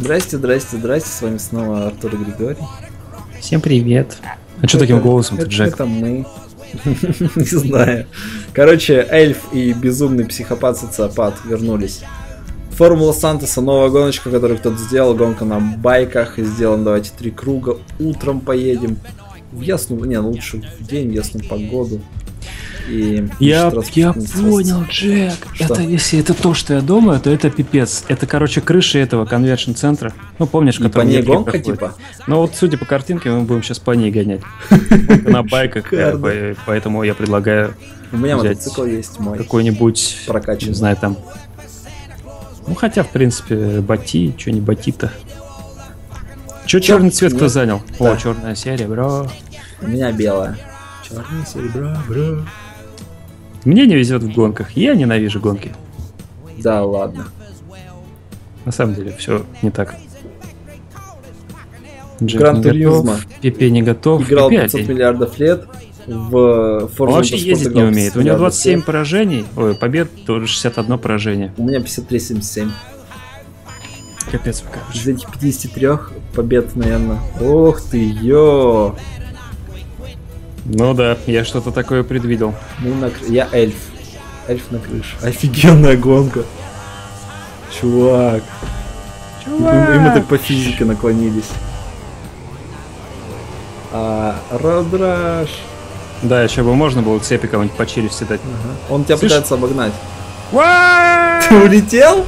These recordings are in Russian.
Здрасте, здрасте, здрасте, с вами снова Артур и Григорий. Всем привет. А что таким голосом-то, Джек? Это мы. Не знаю. Короче, эльф и безумный психопат-социопат вернулись. Формула Сантоса, новая гоночка, которую кто-то сделал, гонка на байках. Сделаем, давайте 3 круга. Утром поедем. В ясную, не, лучше в день, в ясную погоду. И я понял, Джек. Что? Это, если это то, что я думаю, то это пипец. Это, короче, крыша этого конвершн-центра. Ну, помнишь, по ней гонка, типа? Ну, вот, судя по картинке, мы будем сейчас по ней гонять. На байках, поэтому я предлагаю у меня мотоцикл есть мой. Какой-нибудь, прокачанный. Не знаю, там... Ну, хотя, в принципе, бати, что не бати-то. Че черный цвет кто занял? Да. О, черное серебро. У меня белое. Черное серебро, бро. Мне не везет в гонках. Я ненавижу гонки. Да, ладно. На самом деле, все не так. Джек Гран не Туризмо. готов, Пепе не готов. Играл Пепе 500 опять. миллиардов лет в Forza Он вообще ездить не умеет. У него 27 лет. поражений. Ой, побед, тоже 61 поражение. У меня 53-77. Капец, покажешь. Из этих 53 побед, наверное. Ох ты, ё! Ну да, я что-то такое предвидел. Я эльф. Эльф на крыше. Офигенная гонка. Чувак. И мы так по физике наклонились. Родраш. Да, еще бы можно было цепи кого-нибудь по челюсти дать. Ага. Он тебя Слышь? пытается обогнать. Ты Ты улетел?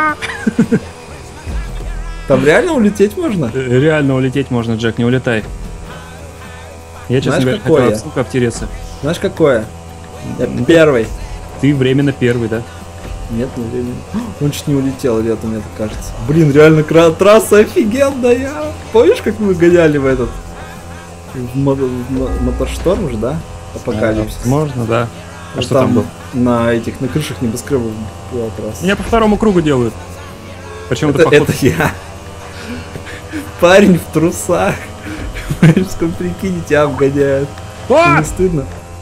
Там реально улететь можно? Реально улететь можно, Джек, не улетай. Я, честно Знаешь, говоря, какое? хотел от сука обтереться. Знаешь, какое? Я первый. Ты временно первый, да? Нет, не временно. Он чуть не улетел, или это мне так кажется. Блин, реально трасса офигенная. Помнишь, как мы гоняли в этот... В Моторшторм же, да? Апокалипсис. Можно, да. А что там там было? На этих, на крышах небоскребов была трасса. Меня по второму кругу делают. Причем это Это я. Парень в трусах. В парижском прикине тебя обгоняют. Не стыдно?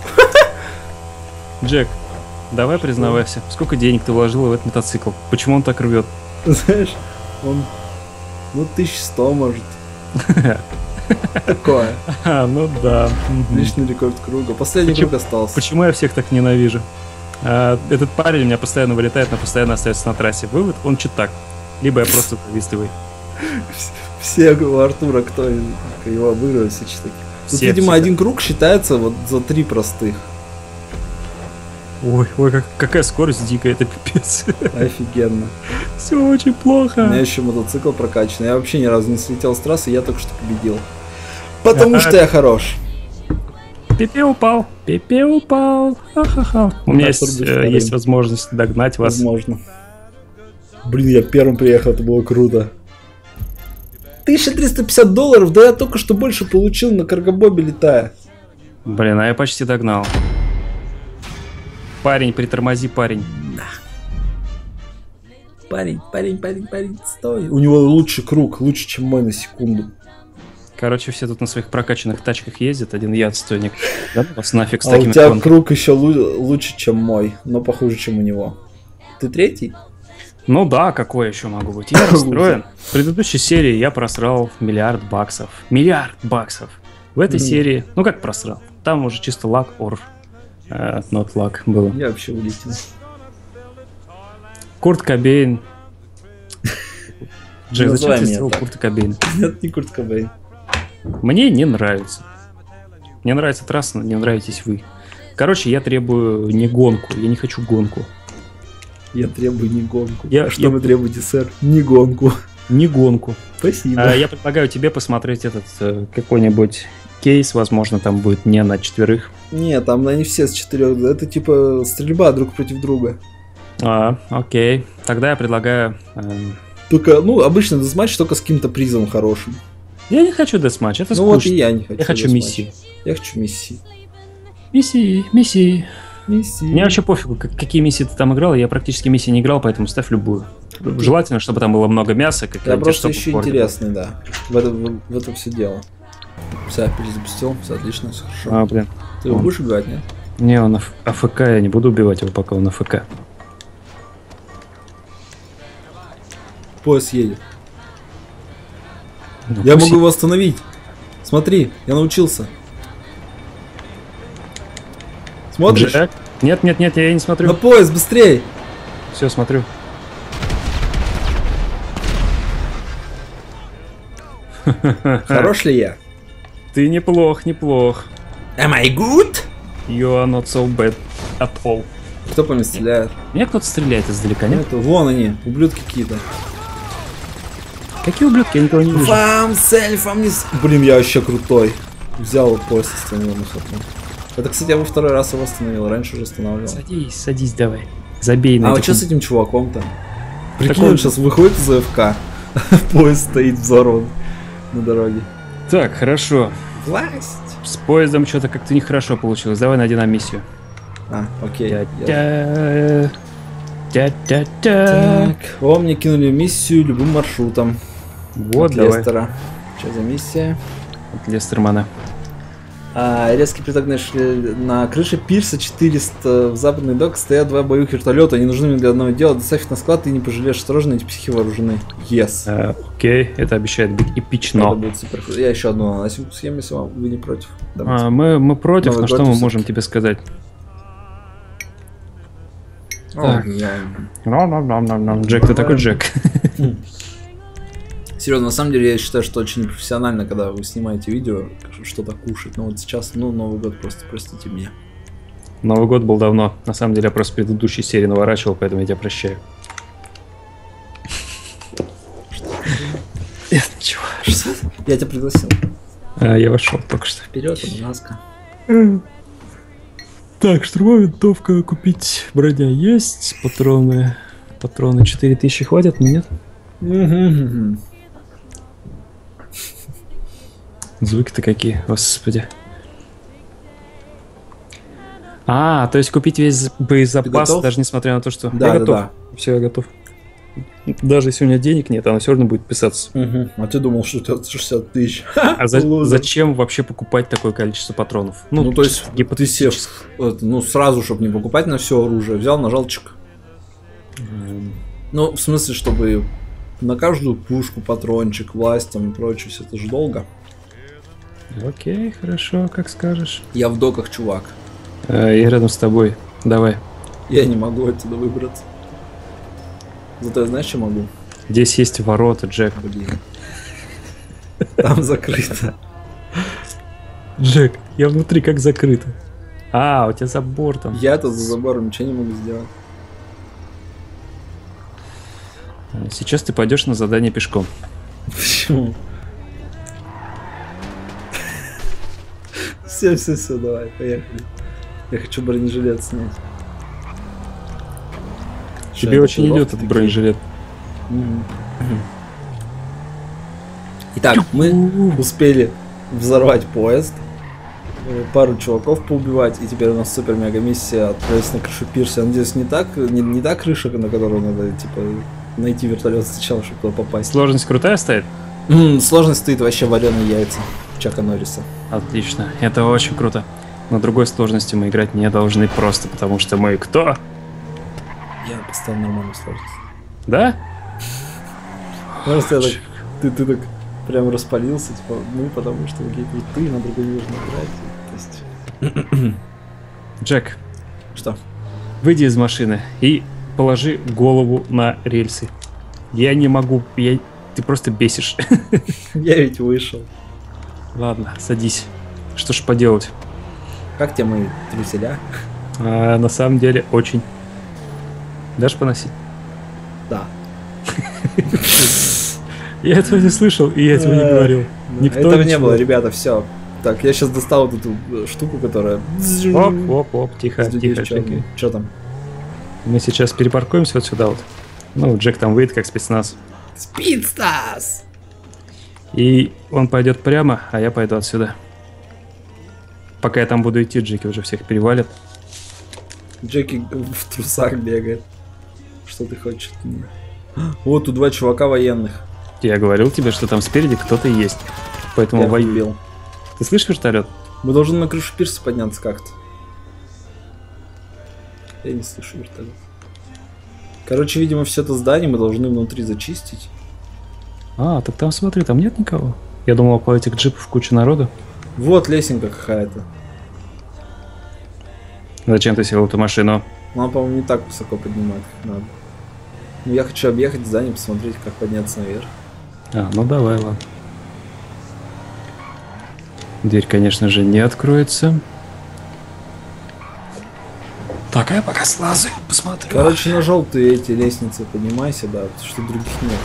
Джек, давай признавайся, сколько денег ты вложил в этот мотоцикл? Почему он так рвет? Знаешь, он... Ну, 1100, может. Такое. Ну да. Личный рекорд круга. Последний круг остался. Почему я всех так ненавижу? Этот парень у меня постоянно вылетает, но постоянно остается на трассе. Вывод, он читак. Либо я просто завистливый. Все у Артура, кто его обыгрывает, все читаки. Тут, видимо, один круг считается вот за 3 простых. Ой, какая скорость дикая, это пипец. Офигенно. Все очень плохо. У меня еще мотоцикл прокачанный. Я вообще ни разу не слетел с трассы, я только что победил. Потому что я хорош. Пепе упал. Пепе упал. Ха-ха-ха. У меня есть возможность догнать вас. Возможно. Блин, я первым приехал, это было круто. $1350, да я только что больше получил на каргобобе летая. Блин, а я почти догнал. Парень, притормози, парень. Парень, стой. У него лучший круг, лучше, чем мой на секунду. Короче, все тут на своих прокачанных тачках ездят, один я отстойник. Да, вас нафиг с а такими у тебя гонками. круг еще лучше, чем мой, но похуже, чем у него. Ты третий? Ну да, какой еще могу быть? Я расстроен. В предыдущей серии я просрал $1 миллиард. $1 миллиард. В этой серии, ну как просрал? Там уже чисто лак or not luck было. Я вообще улетел. Курт Кобейн. Джек, зачем Называй ты меня сделал так. Курт Кобейн? Нет, не Курт Кобейн. Мне не нравится. Мне нравится трасса, но не нравитесь вы. Короче, я требую не гонку. Я не хочу гонку. Я требую не гонку. Я- Что вы требуете, сэр? Не гонку. Не гонку. Спасибо. Я предлагаю тебе посмотреть этот какой-нибудь кейс. Возможно, там будет не на 4. Не, там они все с 4. Это типа стрельба друг против друга. Окей. Тогда я предлагаю... Только, ну, обычно дезматч только с каким-то призом хорошим. Я не хочу десматч, это Ну скучно. вот и я не хочу. Я хочу десматч. миссии. Я хочу миссии. Миссии. Миссии. Мне вообще пофигу, какие миссии ты там играл. Я практически миссии не играл, поэтому ставь любую. Желательно, чтобы там было много мяса. Я просто ищу интересный, да. В этом все дело. Все, я перезапустил. Все отлично, все хорошо. Блин. Ты его будешь убивать, нет? Не, он АФК, я не буду убивать его, пока он АФК. Поезд едет. Ну, Я пусть- могу его остановить. Смотри, я научился. Смотришь? Джек? Нет, нет, нет, я не На смотрю. поезд, быстрей! Все, смотрю. Хорош ли я? Ты неплох, неплох. Am I good? You are not so bad at all. Кто по мне стреляет? Меня кто-то стреляет издалека, нет? Это, вон они, ублюдки какие-то. Какие ублюдки? Я никого не вижу. Вам с эльфом не... Блин, я вообще крутой. Взял поезд, остановил на ходу. Это, кстати, я во второй раз его остановил, раньше уже останавливал. Садись, садись давай. Забей на А этих вот что с этим чуваком-то? Прикинь, Так он- он сейчас выходит из АФК, поезд стоит взорван на дороге. Так, хорошо. Власть! С поездом что-то как-то нехорошо получилось. Давай найди нам миссию. А, окей. Тя-тя. Тя-тя-тя. Так, о, мне кинули миссию любым маршрутом. Вот, От давай. Лестера. Что за миссия? От Лестермана. Резкий приток на крыше пирса 400 в западный док стоят два боевых вертолета. Они нужны мне для одного дела. Доставь их на склад, ты не пожалеешь. Осторожно, эти психи вооружены. Yes. Окей, это обещает быть Это эпично. будет супер круто. Я еще одну наносим схему, если вы не против. Давайте. Мы против, Новый но что год мы всё-таки. можем тебе сказать? О, так. я- Джек, ты такой Джек. Серьезно, на самом деле я считаю, что очень непрофессионально, когда вы снимаете видео, что-то кушать. Но вот сейчас, Новый год, просто простите меня. Новый год был давно. На самом деле я просто в предыдущей серии наворачивал, поэтому я тебя прощаю. Ничего. Я тебя пригласил. Я вошел только что. Вперед, Ананаска. Так, штурмовая винтовка купить. Броня есть. Патроны. Патроны 4000 хватит, нет? Звуки-то какие, господи. То есть купить весь боезапас, готов? даже несмотря на то, что... Да, я да, готов. да. Все, я готов. Даже если у меня денег нет, оно все равно будет писаться. А ты думал, что это 60 тысяч. А Лузер. зачем вообще покупать такое количество патронов? Ну, то есть, ты гипотетически. сев, сразу, чтобы не покупать на все оружие, взял, нажал чик. Ну, в смысле, чтобы на каждую пушку, патрончик, власть там и прочее, все это же долго. Окей, хорошо, как скажешь. Я в доках, чувак. Я рядом с тобой. Давай. Я не могу отсюда выбраться. Зато я знаешь, что могу? Здесь есть ворота, Джек. Блин. Там закрыто. Джек, я внутри как закрыто. У тебя забор там. Я-то за забором ничего не могу сделать. Сейчас ты пойдешь на задание пешком. Почему? Все, давай, поехали. Я хочу бронежилет снять. Тебе очень идет этот бронежилет. Итак, мы успели взорвать поезд, пару чуваков поубивать, и теперь у нас супер-мега-миссия отправиться на крышу пирса. Я надеюсь, не та крыша, на которую надо, типа, найти вертолет сначала, чтобы туда попасть. Сложность крутая стоит? Сложность стоит вообще вареные яйца Чака Норриса. Отлично, это очень круто. На другой сложности мы играть не должны просто потому, что мы кто? Я поставил нормальную сложность. Да? Просто я так, ты так прям распалился, типа, потому что такие крутые, на другой не нужно играть. То есть... Джек, Что? выйди из машины и положи голову на рельсы. Я не могу, ты просто бесишь. Я ведь вышел. Ладно, садись. Что ж поделать? Как тебе мои труселя? На самом деле очень. Дашь поносить? Да. Я этого не слышал, и я этого не говорил. Никто Этого не ничего. было, ребята, все. Так, я сейчас достал вот эту штуку, которая... Оп, тихо, тихо, тихо. Что там? Мы сейчас перепаркуемся вот сюда вот. Ну, Джек там выйдет как спецназ. Спидстас! И он пойдет прямо, а я пойду отсюда. Пока я там буду идти, Джеки уже всех перевалит. Джеки в трусах бегает. Что ты хочешь от меня? Вот тут два чувака военных. Я говорил тебе, что там спереди кто-то есть. Поэтому Я воюй. убил. Ты слышишь вертолет? Мы должны на крышу пирса подняться как-то. Я не слышу вертолет. Короче, видимо, все это здание мы должны внутри зачистить. А, так там смотри, там нет никого. Я думал, около этих джипов куча народу. Вот лесенка какая-то. Зачем ты сел в эту машину? Но она, по-моему, не так высоко поднимает, как надо. Ну, я хочу объехать здание, посмотреть, как подняться наверх. А, ну давай, ладно. Дверь, конечно же, не откроется. Так, а я пока слазу, посмотрю. Короче, на желтые эти лестницы поднимайся, да, потому что других нет.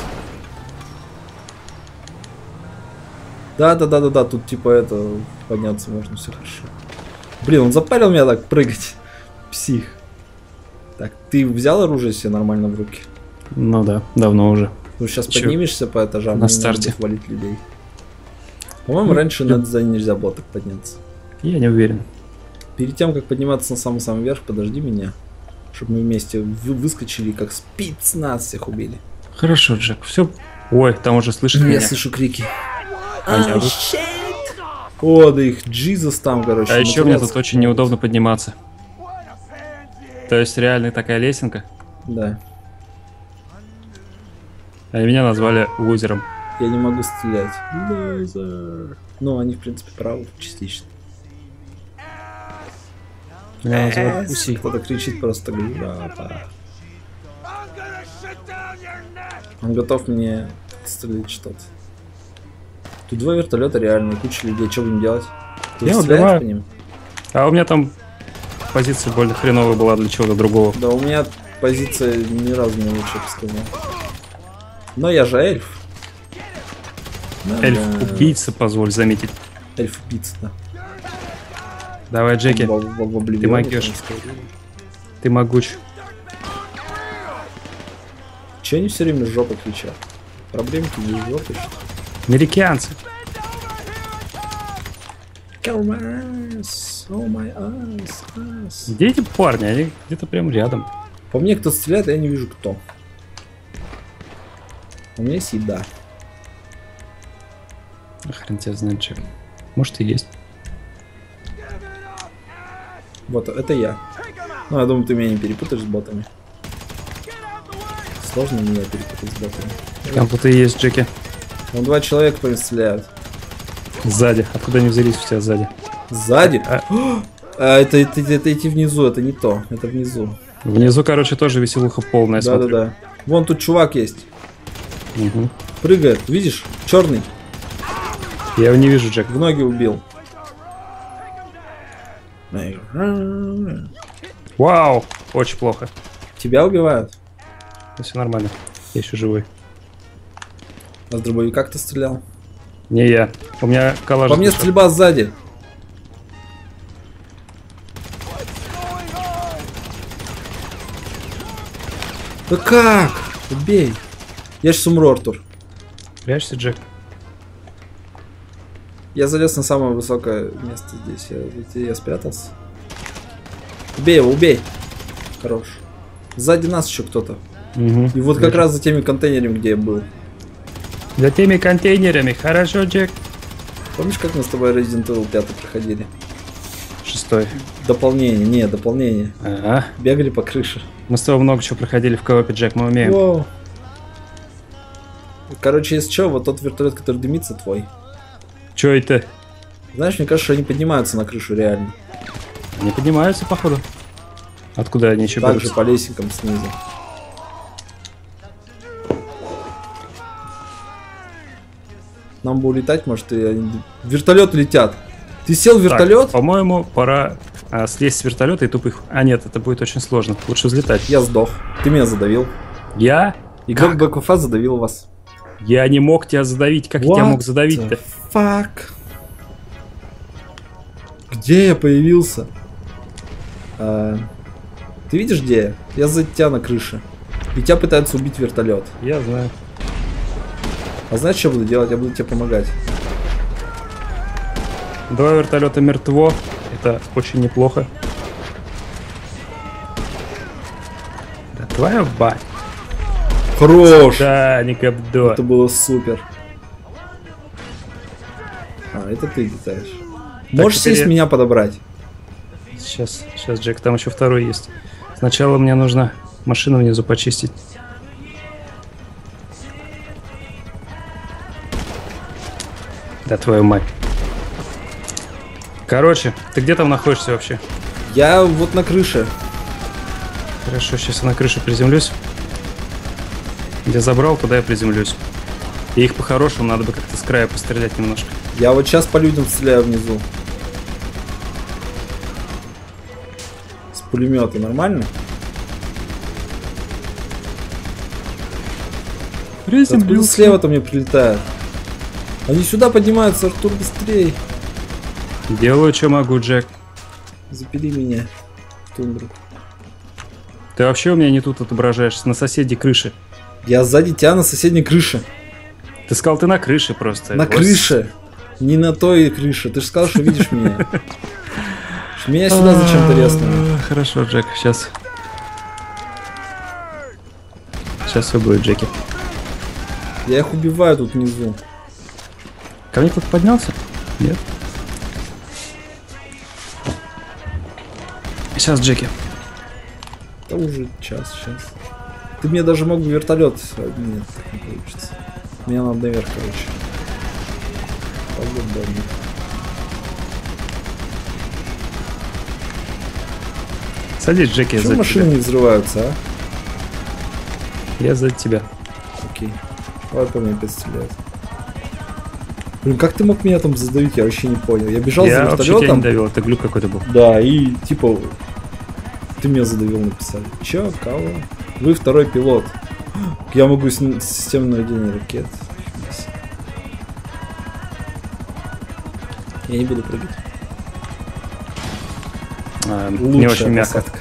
Да, тут типа это, подняться можно, все хорошо. Блин, он запарил меня так прыгать. Псих. Так, ты взял оружие себе нормально в руки? Ну да, давно уже. Ну, сейчас поднимешься по этажам, на и старте надо валить людей. По-моему, раньше на здание нельзя было так подняться. Я не уверен. Перед тем, как подниматься на самый-самый верх, подожди меня. Чтобы мы вместе выскочили, как спецназ всех убили. Хорошо, Джек, все. Ой, там уже слышно Я меня. слышу крики. А О, да их Джизус там, короче. А еще мне тут Матрос. очень неудобно подниматься. То есть реально такая лесенка. Да. А меня назвали лузером. Я не могу стрелять. Лазер. Ну, они, в принципе, правы частично. Меня называют Пуси. Кто-то кричит просто грапа. Он готов мне стрелять что-то. Тут два вертолета реально, куча людей. Что будем делать? Ты Я стреляешь убиваю. по ним? А у меня там позиция более хреновая была для чего-то другого. Да, у меня позиция ни разу не лучше, я бы сказал. Но я же эльф. Эльф-убийца, позволь заметить. Эльф-убийца, да. Давай, Джеки, ты могешь. Ты могуч. Че они все время с жопы кричат? Проблемки не с жопой, что ли? Американцы. Oh my eyes. Где эти парни? Они где-то прям рядом. По мне кто стреляет, я не вижу кто. У меня есть еда. Хрен тебя знает, Джек. Может и есть. Вот, это я. Ну, я думаю, ты меня не перепутаешь с ботами. Сложно меня перепутать с ботами. Там кто-то и есть, Джеки. Вон два человека по мне стреляют. Сзади. Откуда они взялись у тебя сзади? Сзади? Это идти внизу, это не то. Это внизу. Внизу, короче, тоже веселуха полная. Да. Вон тут чувак есть. Угу. Прыгает, видишь? Черный. Я его не вижу, Джек. В ноги убил. Вау! Очень плохо. Тебя убивают? Все нормально. Я еще живой. А с дробовика кто стрелял? Не я. У меня калаш. По мне стрельба сзади. Да как? Убей. Я сейчас умру, Артур. Прячься, Джек. Я залез на самое высокое место здесь. Я спрятался. Убей его, убей. Хорош. Сзади нас еще кто-то. Угу. И вот как раз за теми контейнерами, где я был. За теми контейнерами. Хорошо, Джек. Помнишь, как мы с тобой Resident Evil 5 проходили? 6. Дополнение, не, дополнение. Ага. Бегали по крыше. Мы с тобой много чего проходили в коопе, Джек, мы умеем. Воу. Короче, если что, вот тот вертолет, который дымится, твой. Чё это? Знаешь, мне кажется, что они поднимаются на крышу реально. Они поднимаются, походу. Откуда они еще Так берутся? же по лесенкам снизу. Нам бы улетать, может, и они... Вертолеты летят. Ты сел в вертолет? Так, по-моему, пора слезть с вертолета и тупо их... А нет, это будет очень сложно. Лучше взлетать. Я сдох. Ты меня задавил. Я? Игрок БКФ задавил вас. Я не мог тебя задавить. Как я тебя мог задавить-то? Фак. Где я появился? Ты видишь, где я? Я за тебя на крыше. И тебя пытаются убить вертолет. Я знаю. А знаешь, что буду делать? Я буду тебе помогать. 2 вертолета мертво. Это очень неплохо. Да твоя бать. Хорош! Да, Никабдо. Это было супер. Это ты летаешь. Можешь теперь сесть меня подобрать? Сейчас, Джек, там еще второй есть. Сначала мне нужно машину внизу почистить. Да твою мать. Короче, ты где там находишься вообще? Я вот на крыше. Хорошо, сейчас я на крыше приземлюсь. Где забрал, туда я приземлюсь. И их по-хорошему надо бы как-то с края пострелять немножко. Я вот сейчас по людям стреляю внизу. С пулемета нормально? Откуда слева-то мне прилетает? Они сюда поднимаются, Артур, быстрей. Делаю, что могу, Джек. Запили меня в тундру. Ты вообще у меня не тут отображаешься, на соседней крыше. Я сзади тебя на соседней крыше. Ты сказал, ты на крыше просто. На крыше. Не на той крыше. Ты же сказал, что видишь меня. Меня сюда зачем-то резнули. Хорошо, Джек, сейчас. Сейчас все будет, Джеки. Я их убиваю тут внизу. Ко мне кто-то поднялся? Нет. Сейчас, Джеки. Да уже час, сейчас. Ты мне даже мог бы вертолет. Нет, так не получится. Мне надо наверх, короче. По-любому. Садись, Джеки, я за Почему машины тебя. не взрываются, а? Я за тебя. Окей. Давай по мне опять стреляют. Блин, как ты мог меня там задавить, я вообще не понял. Я бежал за Я вообще тебя не вертолетом. давил, это глюк какой-то был. Да, и типа ты меня задавил, написали. Чё, кого? Вы второй пилот. Я могу систему наведения ракет. Я не буду прыгать. Не очень мягко. посадка.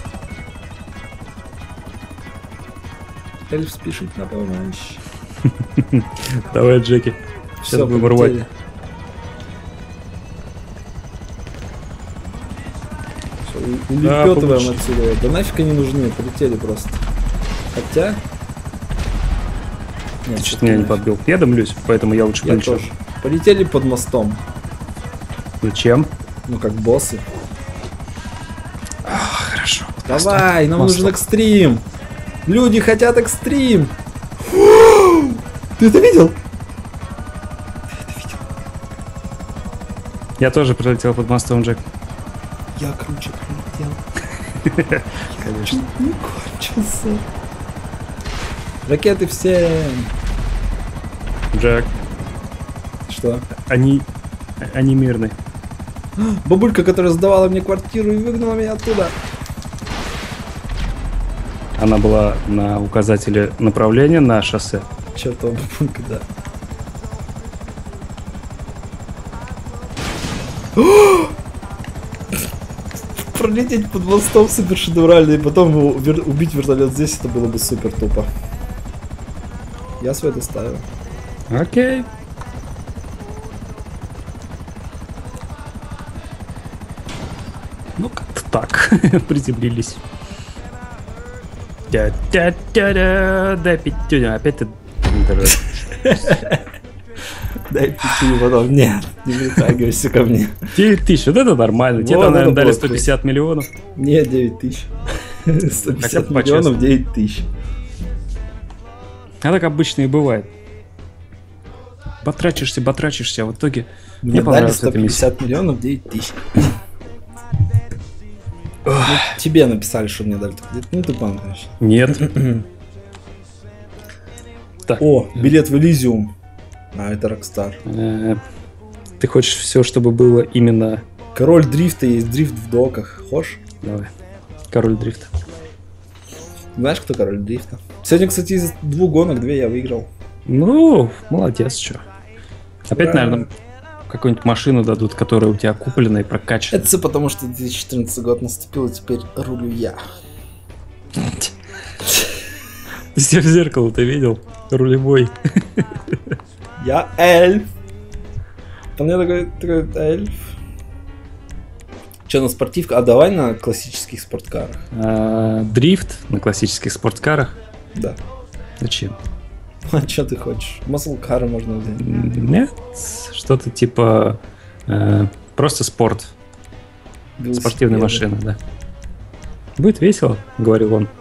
Эльф спешит на помощь. Давай, Джеки. Сейчас Всё, будем рвать. полетели. Всё, улепётываем отсюда. Да нафиг они нужны, полетели просто. Хотя... Нет, Ты что-то меня не подбил. Я дымлюсь, поэтому я лучше я полечу. тоже. Полетели под мостом. Зачем? Ну как боссы. Хорошо. Давай, нам нужен экстрим. Люди хотят экстрим. Ты это видел? Я тоже прилетел под мостом, Джек. Я круче прилетел. Конечно. Не кончился. Ракеты всем. Джек, Что? они мирные. Бабулька, которая сдавала мне квартиру и выгнала меня оттуда. Она была на указателе направления на шоссе. Чертова бабулька, да. Пролететь под мостом супер шедеврально, и потом убить вертолет здесь, это было бы супер тупо. Я свой доставил. Окей. Ну, как-то так. Приземлились. Да, пятюня. Опять ты... Дай пяти, потом нет, не притягивайся ко мне. 9 тысяч, вот это нормально. Тебе Вот там, это наверное, дали было 150 миллионов. Нет, 9 тысяч. 150 Хотя бы миллионов, по-честному. 9 тысяч. А так обычно и бывает. Батрачишься, а в итоге Мне мне дали понравилась эта миссия. 150 миллионов, 9 тысяч. Ну, тебе написали, что мне дали. Ну ты пан, конечно. Нет. Так. О, билет в Элизиум. А, это Rockstar. Ты хочешь все, чтобы было именно... Король дрифта, есть дрифт в доках. Хошь? Давай. Король дрифта. Знаешь, кто король дрифта? Сегодня, кстати, из 2 гонок 2 я выиграл. Ну, молодец, что. Опять, Правильно. наверное, какую-нибудь машину дадут, которая у тебя куплена и прокачана. Это все потому, что 2014 год наступил, и теперь рулю я. Ты себя в зеркало-то видел? Рулевой. Я эльф. По мне такой эльф. Че, на спортивках? А давай на классических спорткарах. Дрифт на классических спорткарах. Да. Зачем? А что ты хочешь? Маслкары можно взять. Нет, что-то типа просто спорт. Велосипеды. Спортивная машина, да. Будет весело, говорил он.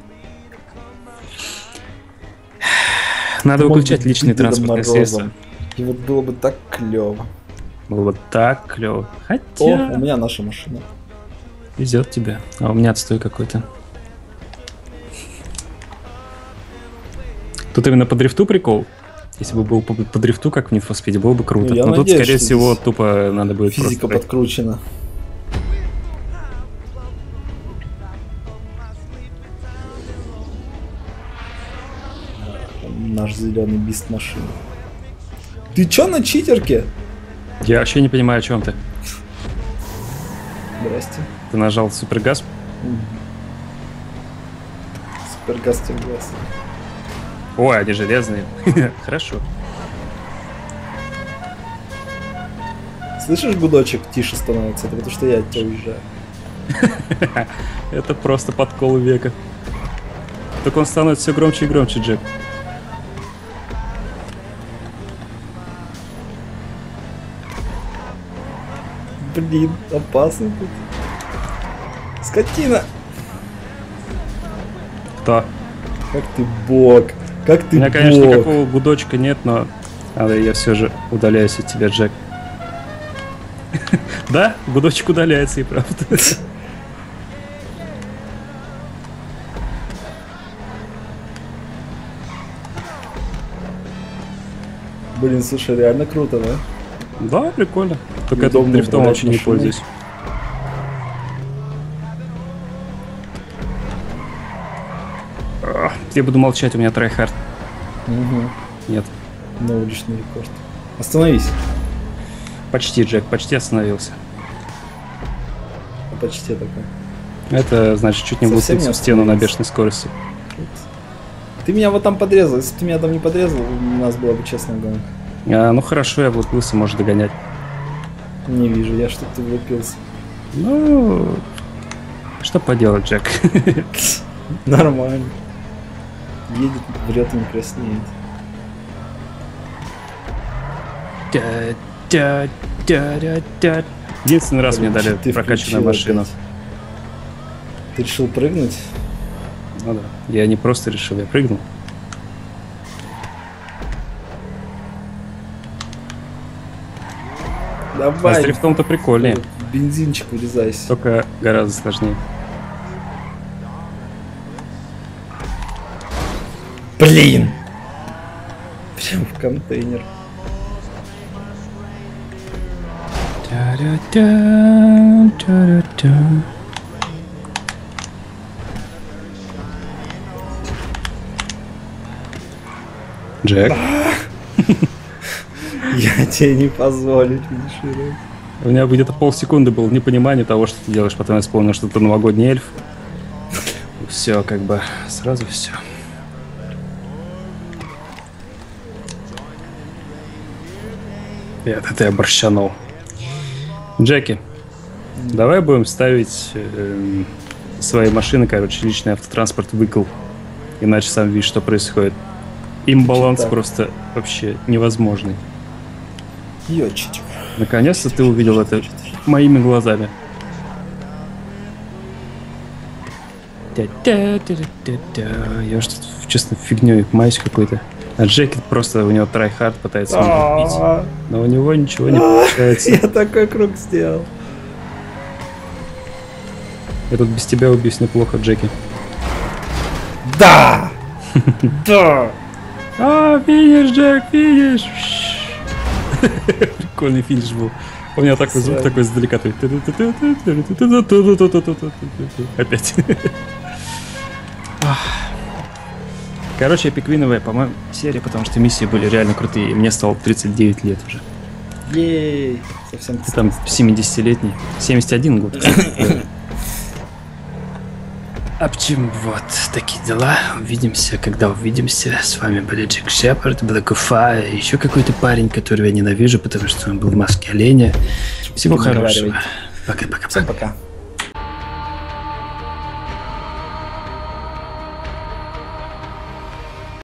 Надо Может выключать быть, личные Дедом транспортные Морозом. средства. И вот было бы так клево. Было бы так клево. О, Хотя... у меня наша машина. Везет тебе. А у меня отстой какой-то. Тут именно по дрифту прикол. Если бы был по дрифту, как в Need for Speed, было бы круто. Ну, но надеюсь, тут, скорее что всего, здесь тупо надо будет физика просто... подкручена. Наш зеленый бист машины. Ты чё на читерке? Я вообще не понимаю, о чем ты. Здрасте. Ты нажал супергаз? Супергаз глаз. Ой, они железные. Хорошо. Слышишь, гудочек тише становится? Это потому что я от тебя уезжаю. Это просто подкол века. Так он становится все громче и громче, Джек. Блин, опасно тут. Скотина! Кто? Как ты бог! Как ты У меня, бог! конечно, никакого гудочка нет, но я все же удаляюсь от тебя, Джек. Да, гудочек удаляется, и правда. Блин, слушай, реально круто, да? Да, прикольно. Только Удобно этим дрифтом управлять вообще не машиной. пользуюсь. Я буду молчать, у меня трайхард. Угу. Нет. Новый личный рекорд. Остановись. Почти, Джек, почти остановился. А почти такой. Это значит чуть не Совсем влупился не в стену на остановился. бешеной скорости. Ты меня вот там подрезал. Если бы ты меня там не подрезал, у нас была бы честная гонка. Ну хорошо, я влупился, может догонять. Не вижу, я что-то влупился. Ну, что поделать, Джек? Нормально. Едет, врет и не краснеет. Единственный раз мне Блин, дали ты прокачанную включил машину. опять. Ты решил прыгнуть? Ну да. Я не просто решил, я прыгнул. А Давай. с дрифтом-то прикольнее. В бензинчик вырезайся. Только гораздо сложнее. Блин! Прям в контейнер. Джек, Я тебе не позволю финишировать. у меня где-то полсекунды было непонимание того, что ты делаешь, потом я вспомнил, что ты новогодний эльф. Все, как бы, сразу все. Это я борщанул. Джеки, давай будем ставить свои машины, короче, личный автотранспорт выкл. Иначе сам видишь, что происходит. Имбаланс Так. просто вообще невозможный. Ёчечка. Наконец-то ты увидел это моими глазами. Я что-то, честно, фигней маюсь какой-то. А Джеки просто, у него трайхард пытается меня убить. Но у него ничего не получается. Я такой круг сделал. Я тут без тебя убьюсь неплохо, Джеки. Да! Да! Финиш, Джек, финиш! Прикольный финиш был. У меня такой звук такой издалека. Опять. Короче, эпиквиновая, по-моему, серия, потому что миссии были реально крутые. И мне стало 39 лет уже. Ей! Совсем Ты там 70-летний. 71 год. В общем, вот такие дела. Увидимся, когда увидимся. С вами были Джек Шепард, Блэкуфа и еще какой-то парень, которого я ненавижу, потому что он был в маске оленя. Всего хорошего. Пока-пока. Всем пока.